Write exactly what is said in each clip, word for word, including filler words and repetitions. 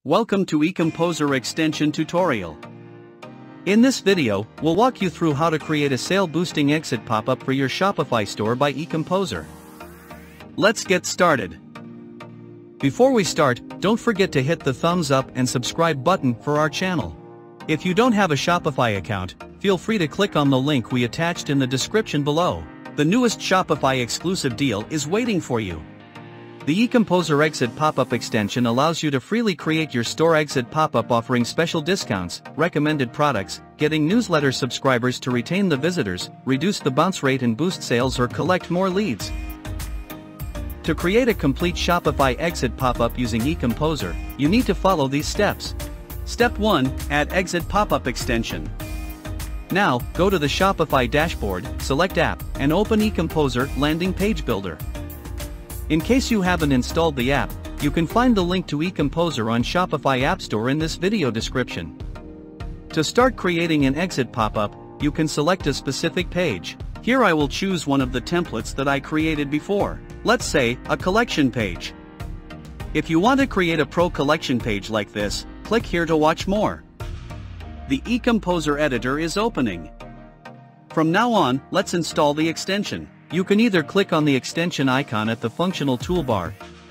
Welcome to EComposer Extension tutorial. In this video, we'll walk you through how to create a sale-boosting exit pop-up for your Shopify store by EComposer. Let's get started. Before we start, don't forget to hit the thumbs up and subscribe button for our channel. If you don't have a Shopify account, feel free to click on the link we attached in the description below. The newest Shopify exclusive deal is waiting for you. The EComposer Exit Popup extension allows you to freely create your store exit pop-up offering special discounts, recommended products, getting newsletter subscribers to retain the visitors, reduce the bounce rate and boost sales or collect more leads. To create a complete Shopify exit pop-up using EComposer, you need to follow these steps. Step one. Add Exit Popup extension. Now, go to the Shopify dashboard, select App, and open EComposer Landing Page Builder. In case you haven't installed the app, you can find the link to EComposer on Shopify App Store in this video description. To start creating an exit pop-up, you can select a specific page. Here I will choose one of the templates that I created before. Let's say, a collection page. If you want to create a pro collection page like this, click here to watch more. The EComposer editor is opening. From now on, let's install the extension. You can either click on the extension icon at the functional toolbar,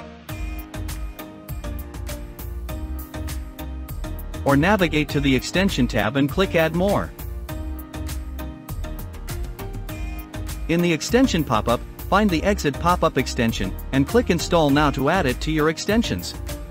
or navigate to the extension tab and click Add More. In the extension pop-up, find the Exit Popup extension, and click Install Now to add it to your extensions.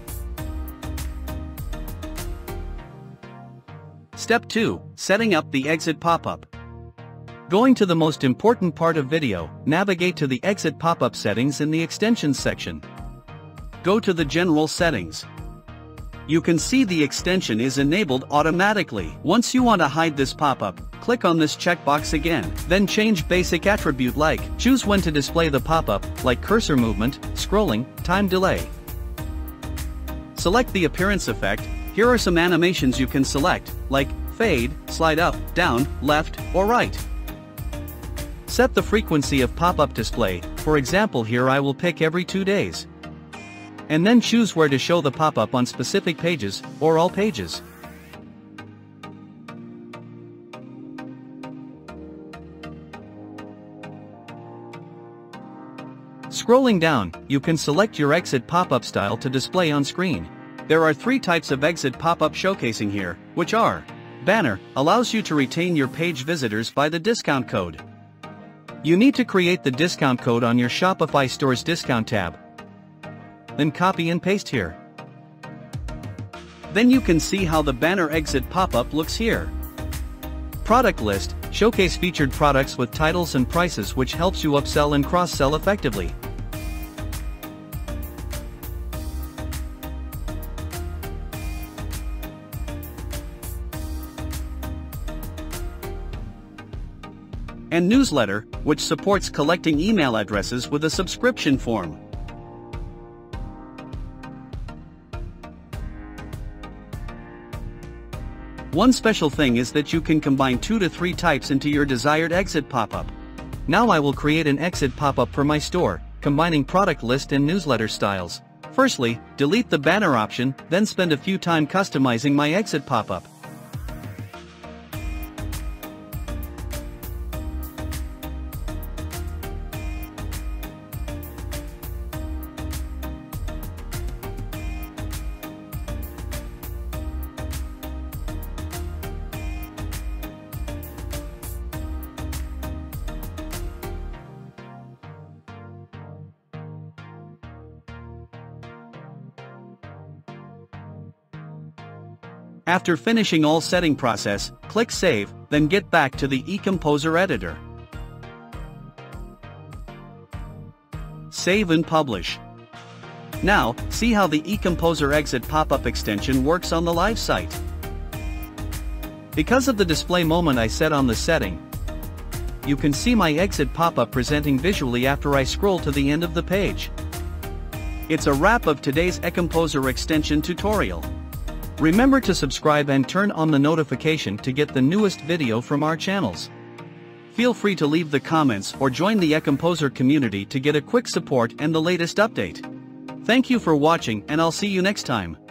Step two. Setting up the exit pop-up. Going to the most important part of video, navigate to the Exit Popup settings in the Extensions section. Go to the General Settings. You can see the extension is enabled automatically. Once you want to hide this pop-up, click on this checkbox again, then change basic attribute like, choose when to display the pop-up, like cursor movement, scrolling, time delay. Select the appearance effect. Here are some animations you can select, like fade, slide up, down, left, or right. Set the frequency of pop-up display, for example here I will pick every two days. And then choose where to show the pop-up on specific pages, or all pages. Scrolling down, you can select your exit pop-up style to display on screen. There are three types of exit pop-up showcasing here, which are: Banner, allows you to retain your page visitors by the discount code. You need to create the discount code on your Shopify store's discount tab. Then copy and paste here. Then you can see how the banner exit pop-up looks here. Product list, showcase featured products with titles and prices, which helps you upsell and cross-sell effectively. And newsletter, which supports collecting email addresses with a subscription form. One special thing is that you can combine two to three types into your desired exit pop-up. Now I will create an exit pop-up for my store, combining product list and newsletter styles. Firstly, delete the banner option, then spend a few time customizing my exit pop-up. After finishing all setting process, click Save, then get back to the EComposer editor. Save and publish. Now, see how the EComposer Exit Popup extension works on the live site. Because of the display moment I set on the setting, you can see my exit pop-up presenting visually after I scroll to the end of the page. It's a wrap of today's EComposer extension tutorial. Remember to subscribe and turn on the notification to get the newest video from our channels. Feel free to leave the comments or join the EComposer community to get a quick support and the latest update. Thank you for watching, and I'll see you next time.